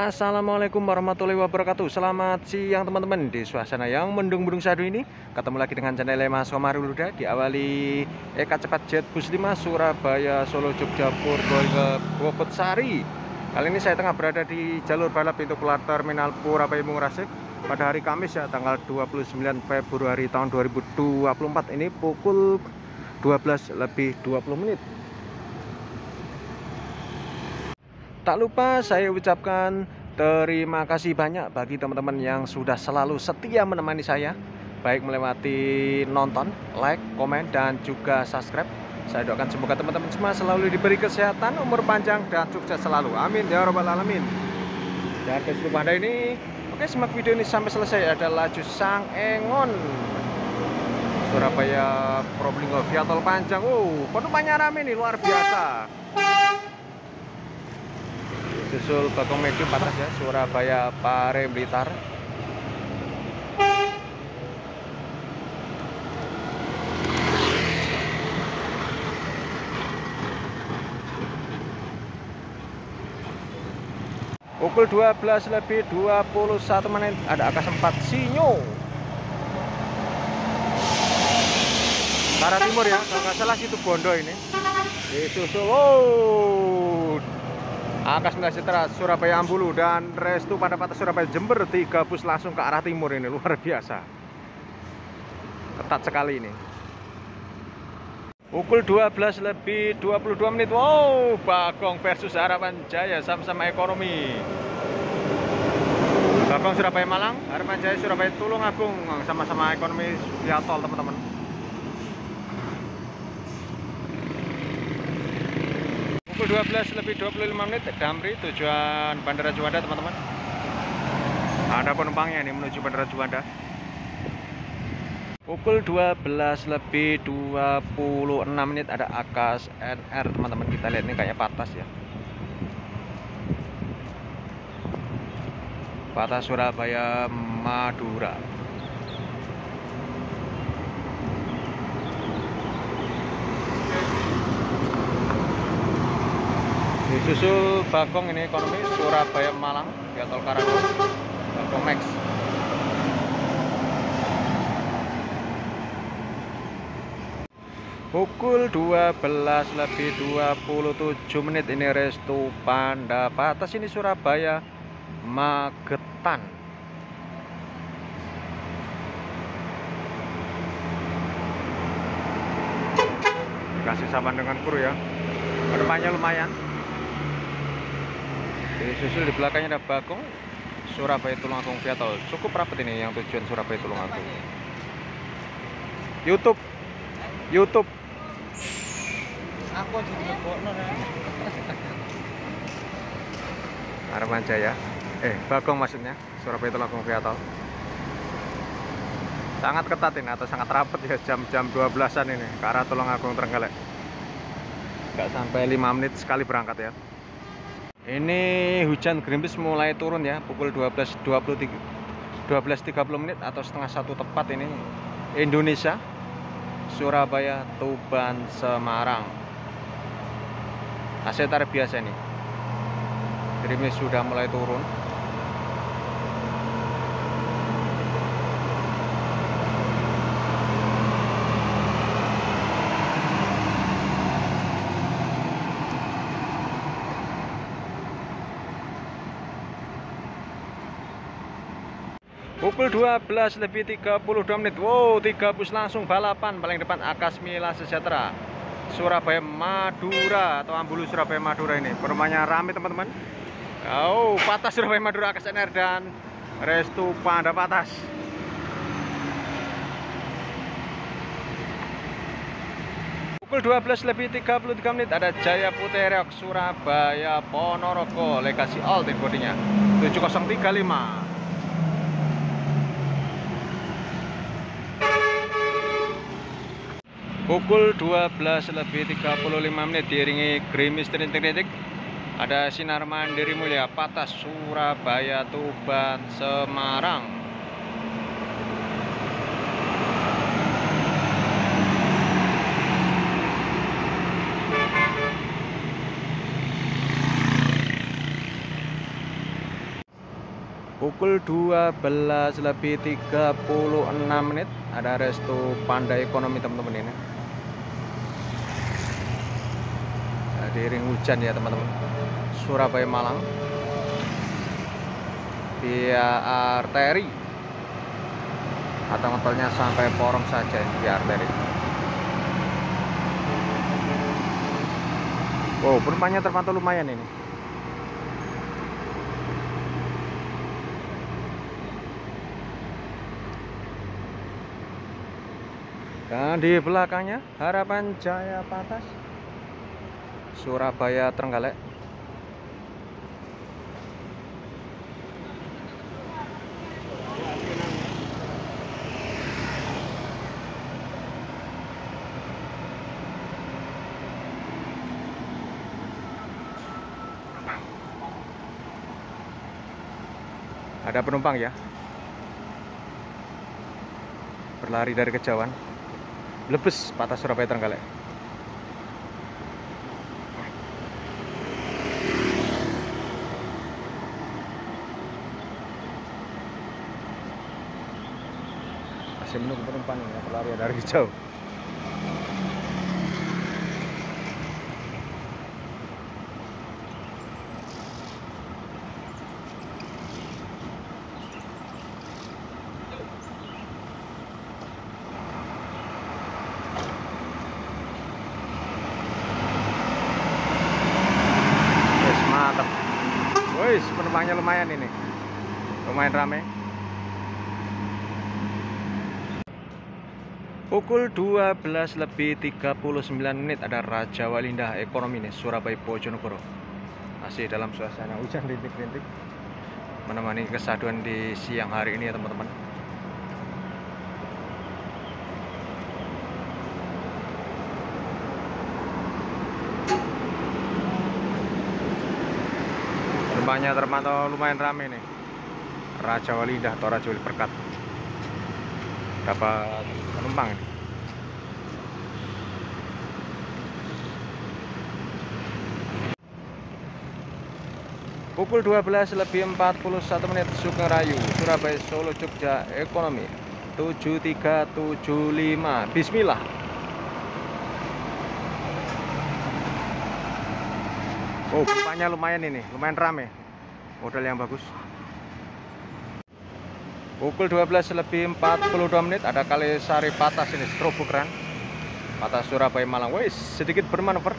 Assalamualaikum warahmatullahi wabarakatuh. Selamat siang teman-teman. Di suasana yang mendung-mendung sadu ini, ketemu lagi dengan channel Mas Komar Uluda. Diawali Eka Cepat Jet Bus 5 Surabaya Solo Jogja Bobot Sari. Kali ini saya tengah berada di jalur balap pintu keluar Terminal Purabaya Murasik pada hari Kamis ya, tanggal 29 Februari tahun 2024. Ini pukul 12:20. Tak lupa saya ucapkan terima kasih banyak bagi teman-teman yang sudah selalu setia menemani saya, baik melewati nonton, like, komen, dan juga subscribe. Saya doakan semoga teman-teman semua selalu diberi kesehatan, umur panjang, dan sukses selalu. Amin ya robbal alamin. Dan sebelum Anda ini, oke, simak video ini sampai selesai. Ada laju Sang Engon Surabaya Probolinggo via tol panjang. Penumpangnya rame nih, luar biasa. Susul Bagong Medium atas ya, Surabaya Pare Blitar. Pukul 12:21 ada AK4 Sinyo ke arah timur ya, kalau nggak salah situ Bondo ini. Disusul AK9 Citra Surabaya Ambulu dan Restu pada Patah Surabaya Jember. 3 bus langsung ke arah timur ini, luar biasa. Ketat sekali ini. Pukul 12:22. Wow, Bagong versus Harapan Jaya, sama-sama ekonomi. Bagong Surabaya Malang, Harapan Jaya Surabaya Tulungagung, sama-sama ekonomi via tol teman-teman. Pukul 12:25 Damri tujuan Bandara Juanda teman-teman. Ada penumpangnya ini menuju Bandara Juanda. Pukul 12:26 ada Akas NR teman-teman. Kita lihat ini kayak Patas ya. Patas Surabaya Madura. Disusul Bagong ini ekonomi Surabaya Malang via tol Karango, Bagong Max. Pukul 12:27 ini Restu Panda Patas ini Surabaya Magetan. Kasih saman dengan kru ya, penumpangnya lumayan. Disusul di belakangnya ada Bagong Surabaya Tulungagung via tol. Cukup rapat ini yang tujuan Surabaya Tulungagung. YouTube aku juga Harapan Jaya Bagong maksudnya Surabaya Tulungagung via tol. Sangat ketat ini atau sangat rapat ya, jam 12-an ini ke arah Tulungagung Trenggalek. Nggak sampai 5 menit sekali berangkat ya. Ini hujan gerimis mulai turun ya, pukul 12:30 atau setengah 1 tepat ini Indonesia Surabaya Tuban Semarang. Asetar biasa nih, gerimis sudah mulai turun. Pukul 12:32. Wow, 3 bus langsung balapan. Paling depan Akasmila Sejahtera Surabaya Madura atau Ambulu Surabaya Madura ini. Penumpangnya rame teman-teman. Oh, Patas Surabaya Madura Akas NR dan Restu Panda Patas. Pukul 12:33 ada Jaya Puterok Surabaya Ponorogo Legasi All tim bodinya 7035. Pukul 12:35 diiringi gerimis rintik-rintik ada Sinar Mandiri Mulia Patas Surabaya Tuban Semarang. Pukul 12:36 ada resto Panda Ekonomi teman-teman ini. Diiring hujan ya teman-teman. Surabaya Malang via arteri atau motornya sampai Porong saja via arteri. Oh, penumpangnya terpantau lumayan ini. Dan di belakangnya Harapan Jaya Patas, Surabaya Trenggalek. Ada penumpang ya, berlari dari kejauhan. Lebes Patas Surabaya Trenggalek. Masih menunggu penumpang yang berlari dari jauh. Wih, penumpangnya lumayan ini, lumayan ramai. Pukul 12:39 ada Raja Walinda Ekonomi nih, Surabaya Bojonegoro. Masih dalam suasana hujan rintik-rintik, menemani kesaduan di siang hari ini ya teman-teman. Penumpangnya terpantau lumayan ramai nih. Raja Walinda atau Raja Wali Berkat. Dapat penumpang ini. Pukul 12:41 Sugeng Rayu, Surabaya Solo Jogja Ekonomi 7375. Bismillah. Oh, penumpangnya lumayan ini, lumayan ramai. Model yang bagus. Pukul 12:42 ada Kalisari Patas ini, strobo keren. Patas Surabaya Malang. Wih, sedikit bermanuver.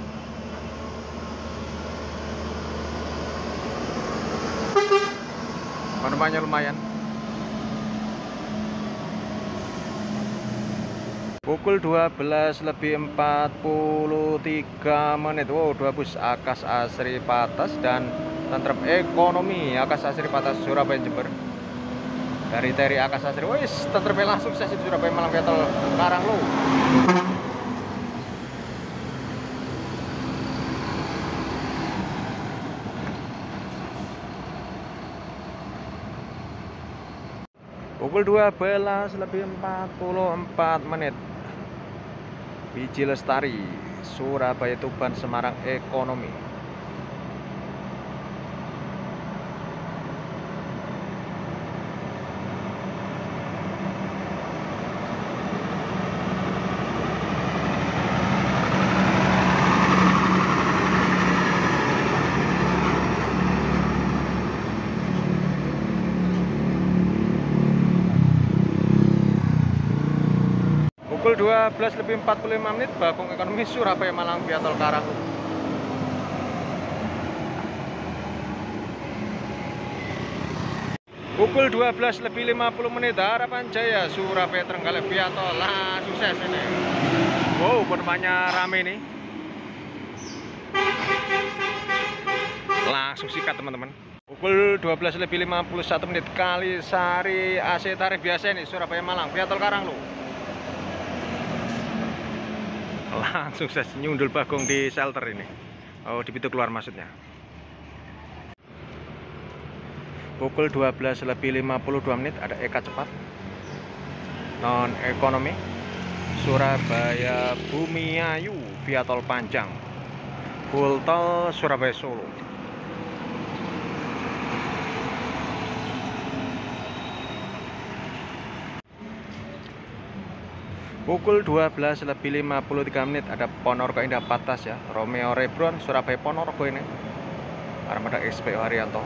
Penumpangnya lumayan. Pukul 12:43. Wow, dua bus Akas Asri Patas dan Tentrem Ekonomi Akas Asri Patas Surabaya Jember. Dari Teri Akas Asri, wis Tentrem langsung sukses di Surabaya Malang Viatel Karanglo. Pukul 12:44. Biji Lestari, Surabaya Tuban Semarang Ekonomi. Pukul 12:45 Bakung Ekonomi Surabaya Malang via Tol Karang. Pukul 12:50 Harapan Jaya Surabaya Trenggalek via Tol. Lah, sukses ini. Wow, penumpangnya rame nih. Langsung sikat teman-teman. Pukul 12:51 Kalisari AC tarif biasa ini Surabaya Malang via Tol Karang loh. Langsung saya nyundul Bagong di shelter ini. Oh, di pintu keluar maksudnya. Pukul 12:52 ada Eka Cepat non ekonomi Surabaya Bumiayu via Tol Panjang full tol Surabaya Solo. Pukul 12:53 ada Ponorogo Indah Patas ya, Romeo Rebron Surabaya Ponorogo ini armada XPO Haryanto.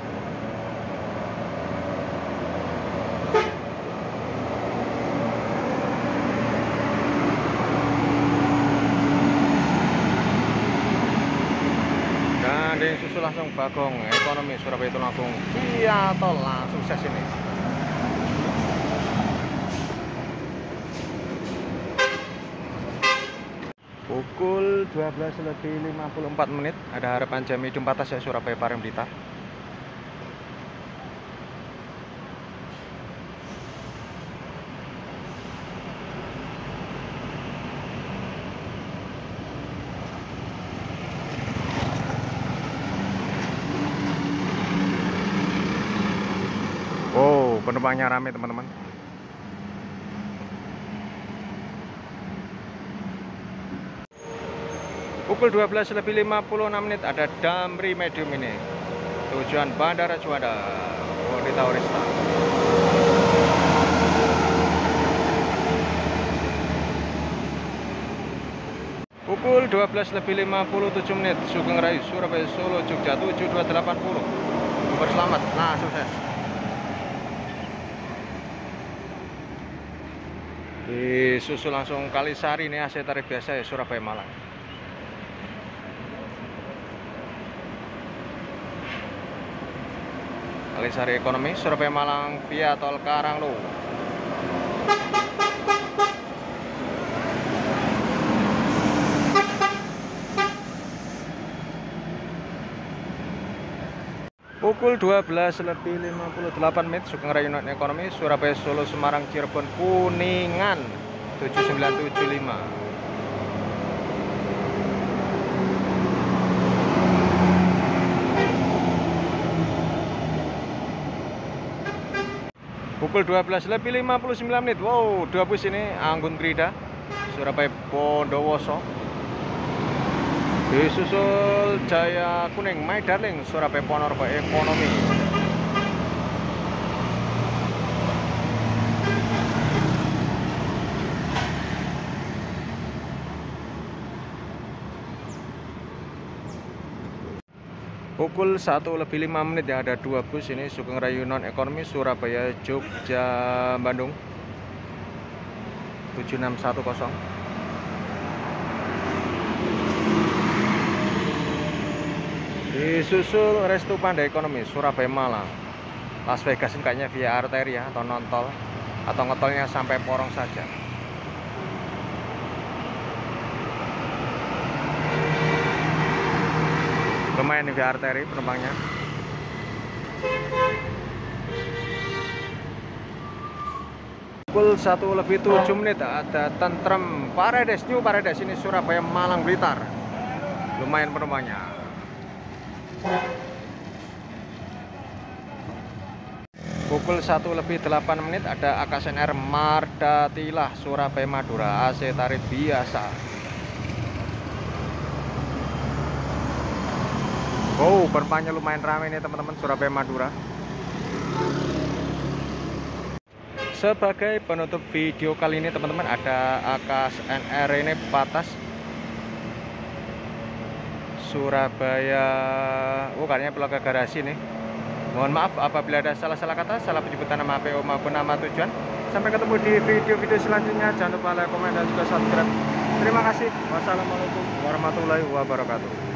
Dan di susul langsung Bagong Ekonomi Surabaya Tulungagung via tol langsung sukses ini. Pukul 12:54 ada harapan jam Medium Patas ya, Surabaya Parem Blitar. Oh, penumpangnya rame teman-teman. Pukul 12:56 ada Damri Medium ini tujuan Bandara Juanda Wonita Orista. Pukul 12:57 Sugeng Rayu Surabaya Solo Jogja 7280 berselamat. Nah, sukses. Disusul langsung Kalisari ini AC tarif biasa ya, Surabaya Malang. Kalisari Ekonomi Surabaya Malang via tol Karanglo. Pukul 12:58 Sugeng Rayu Ekonomi Surabaya Solo Semarang Cirebon Kuningan 7975. Pukul 12:59. Wow, dua bus ini Anggun Krida Surabaya Bondowoso. Disusul Jaya Kuning My Darling Surabaya Ponorogo Ekonomi. Pukul 1:05 ya ada dua bus ini Sugeng Rayu Non Ekonomi Surabaya Jogja Bandung 7610. Disusul Restu Pandai Ekonomi Surabaya Malang. Las Vegas ini kayaknya via arteri ya, atau non tol, atau ngetolnya sampai Porong saja. Lumayan nih via arteri penumpangnya. Pukul 1:07 ada Tentrem Paredes New Paredes ini Surabaya Malang Blitar. Lumayan penumpangnya. Pukul 1:08 ada Akasen Air Mardatilah Surabaya Madura AC tarif biasa. Oh, penumpangnya lumayan ramai nih teman-teman Surabaya Madura. Sebagai penutup video kali ini teman-teman ada Akasen Air ini Patas Surabaya, kayaknya Pulau Garasi nih. Mohon maaf apabila ada salah-salah kata, salah penyebutan nama PO maupun nama tujuan. Sampai ketemu di video-video selanjutnya. Jangan lupa like, komen, dan juga subscribe. Terima kasih. Wassalamualaikum warahmatullahi wabarakatuh.